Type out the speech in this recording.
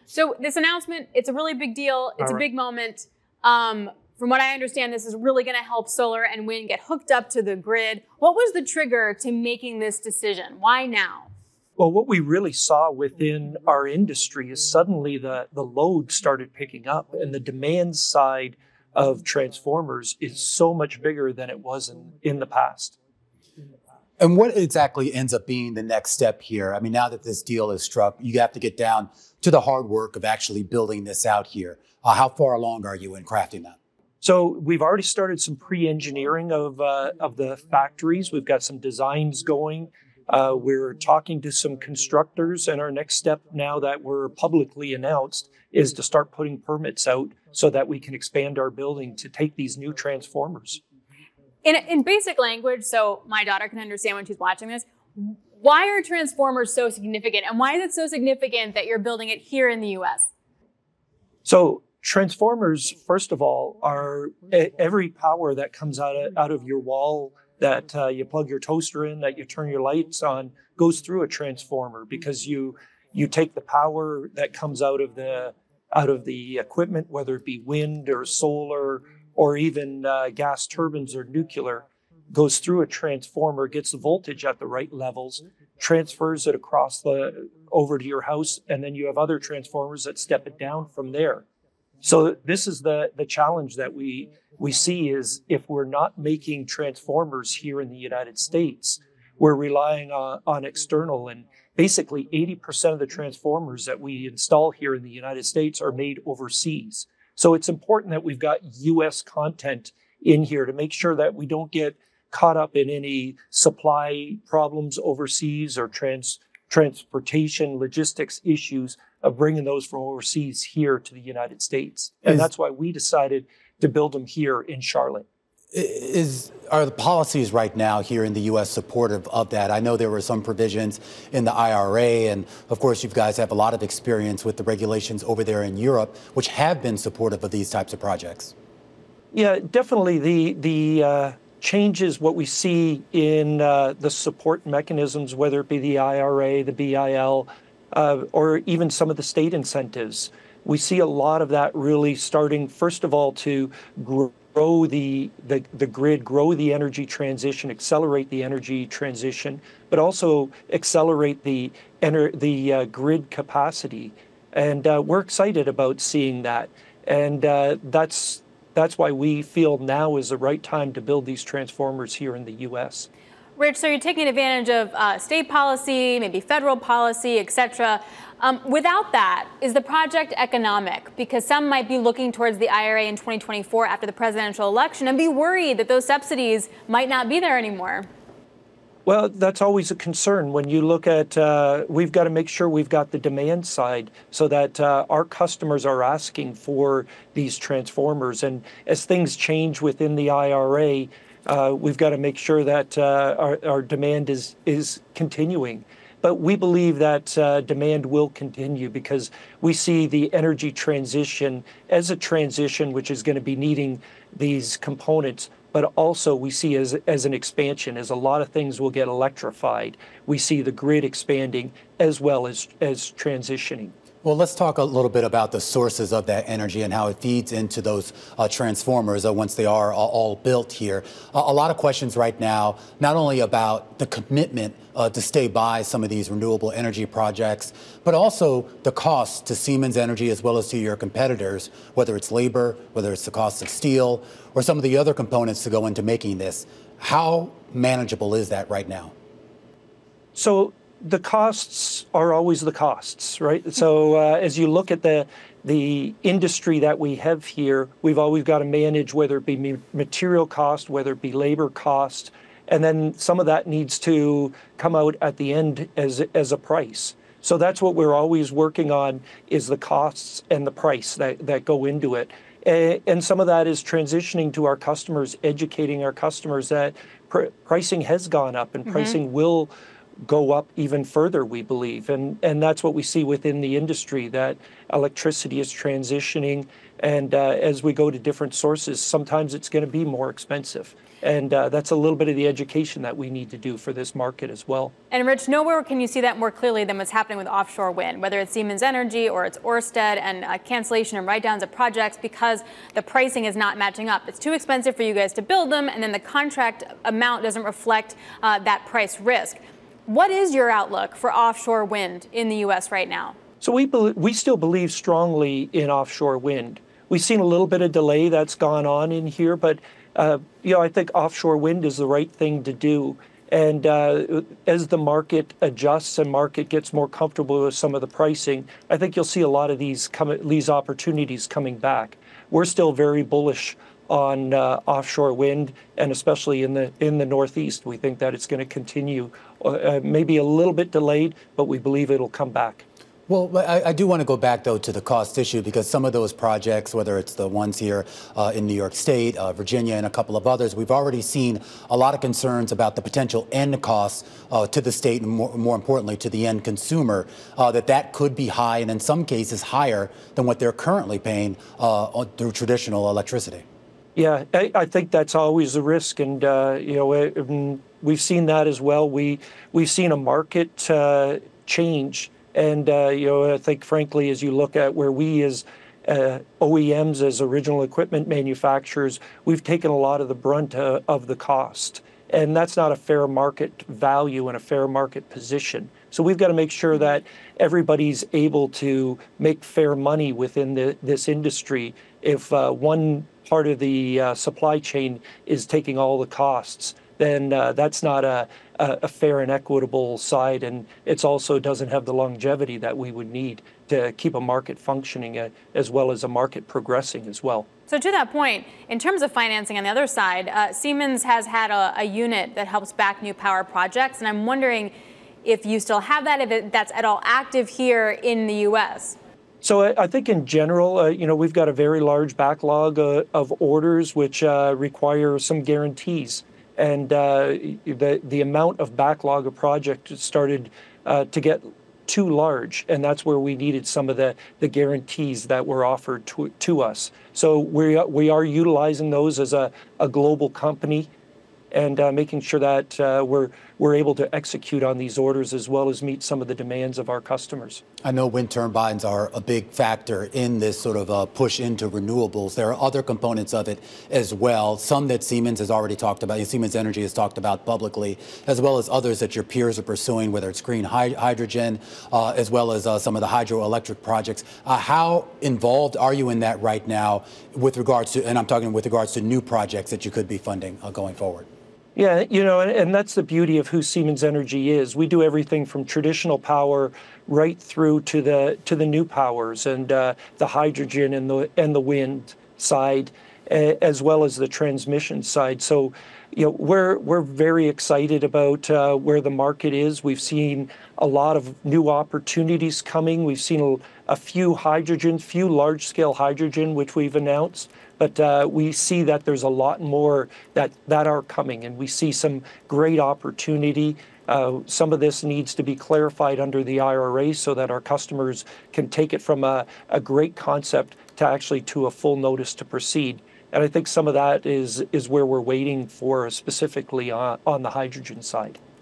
So this announcement, it's a really big deal. It's a big moment. From what I understand, this is really going to help solar and wind get hooked up to the grid. What was the trigger to making this decision? Why now? Well, what we really saw within our industry is suddenly the load started picking up, and the demand side of transformers is so much bigger than it was in the past. And what exactly ends up being the next step here? I mean, now that this deal is struck, you have to get down to the hard work of actually building this out here. How far along are you in crafting that? So we've already started some pre-engineering of the factories. We've got some designs going. We're talking to some constructors, and our next step now that we're publicly announced is to start putting permits out so that we can expand our building to take these new transformers. In basic language, so my daughter can understand when she's watching this, why are transformers so significant? And why is it so significant that you're building it here in the U.S.? So transformers, first of all, are every power that comes out of your wall, that you plug your toaster in, that you turn your lights on, goes through a transformer, because you take the power that comes out of the equipment, whether it be wind or solar or even gas turbines or nuclear, goes through a transformer, gets the voltage at the right levels, transfers it over to your house, and then you have other transformers that step it down from there. So this is the challenge that we see, is if we're not making transformers here in the United States, we're relying on external, and basically 80% of the transformers that we install here in the United States are made overseas. So it's important that we've got U.S. content in here to make sure that we don't get caught up in any supply problems overseas or transportation logistics issues of bringing those from overseas here to the United States. And that's why we decided to build them here in Charlotte. Are the policies right now here in the U.S. supportive of that? I know there were some provisions in the IRA, and of course you guys have a lot of experience with the regulations over there in Europe, which have been supportive of these types of projects. Yeah, definitely. The changes, what we see in the support mechanisms, whether it be the IRA, the BIL, or even some of the state incentives, we see a lot of that really starting, first of all, to grow the grid, grow the energy transition, accelerate the energy transition, but also accelerate the grid capacity. And we're excited about seeing that. And that's why we feel now is the right time to build these transformers here in the U.S. Rich, so you're taking advantage of state policy, maybe federal policy, et cetera. Without that, is the project economic? Because some might be looking towards the IRA in 2024 after the presidential election and be worried that those subsidies might not be there anymore. Well, that's always a concern. When you look at, we've got to make sure we've got the demand side so that our customers are asking for these transformers. And as things change within the IRA, we've got to make sure that our demand is continuing. But we believe that demand will continue because we see the energy transition as a transition which is going to be needing these components, but also we see as an expansion, as a lot of things will get electrified. We see the grid expanding as well as transitioning. Well, let's talk a little bit about the sources of that energy and how it feeds into those transformers once they are all built here. A lot of questions right now, not only about the commitment to stay by some of these renewable energy projects, but also the cost to Siemens Energy as well as to your competitors, whether it's labor, whether it's the cost of steel, or some of the other components to go into making this. How manageable is that right now? So the costs are always the costs, right? So as you look at the industry that we have here, we've always got to manage whether it be material cost, whether it be labor cost, and then some of that needs to come out at the end as a price. So that's what we're always working on, is the costs and the price that go into it. And some of that is transitioning to our customers, educating our customers that pricing has gone up and pricing will go up even further, we believe. And that's what we see within the industry, that electricity is transitioning. And as we go to different sources, sometimes it's going to be more expensive. And that's a little bit of the education that we need to do for this market as well. And Rich, nowhere can you see that more clearly than what's happening with offshore wind, whether it's Siemens Energy or it's Ørsted, and cancellation and write-downs of projects because the pricing is not matching up. It's too expensive for you guys to build them, and then the contract amount doesn't reflect that price risk. What is your outlook for offshore wind in the U.S. right now? So we still believe strongly in offshore wind. We've seen a little bit of delay that's gone on in here, but I think offshore wind is the right thing to do. And as the market adjusts and market gets more comfortable with some of the pricing, I think you'll see a lot of these opportunities coming back. We're still very bullish on offshore wind, and especially in the Northeast. We think that it's going to continue, maybe a little bit delayed, but we believe it'll come back. Well, I do want to go back, though, to the cost issue, because some of those projects, whether it's the ones here in New York State, Virginia, and a couple of others, we've already seen a lot of concerns about the potential end costs to the state and, more importantly, to the end consumer, that could be high and in some cases higher than what they're currently paying through traditional electricity. Yeah, I think that's always a risk, and we've seen that as well. We've seen a market change. And, I think, frankly, as you look at where we as OEMs, as original equipment manufacturers, we've taken a lot of the brunt of the cost. And that's not a fair market value and a fair market position. So we've got to make sure that everybody's able to make fair money within this industry. If one part of the supply chain is taking all the costs, then that's not a fair and equitable side, and it also doesn't have the longevity that we would need to keep a market functioning as well as a market progressing as well. So to that point, in terms of financing on the other side, Siemens has had a unit that helps back new power projects, and I'm wondering if you still have that, if that's at all active here in the U.S. So I think in general, we've got a very large backlog of orders which require some guarantees. And the amount of backlog of projects started to get too large, and that's where we needed some of the guarantees that were offered to us. So we are utilizing those as a global company, and making sure that we're able to execute on these orders as well as meet some of the demands of our customers. I know wind turbines are a big factor in this sort of push into renewables. There are other components of it as well, some that Siemens has already talked about, Siemens Energy has talked about publicly, as well as others that your peers are pursuing, whether it's green hydrogen, as well as some of the hydroelectric projects. How involved are you in that right now with regards to, and I'm talking with regards to new projects that you could be funding going forward? Yeah, and that's the beauty of who Siemens Energy is. We do everything from traditional power right through to the new powers and the hydrogen and the wind side, as well as the transmission side. So, we're very excited about where the market is. We've seen a lot of new opportunities coming. We've seen a few large-scale hydrogen, which we've announced. But we see that there's a lot more that are coming, and we see some great opportunity. Some of this needs to be clarified under the IRA so that our customers can take it from a great concept to actually to a full notice to proceed. And I think some of that is where we're waiting for, specifically on the hydrogen side.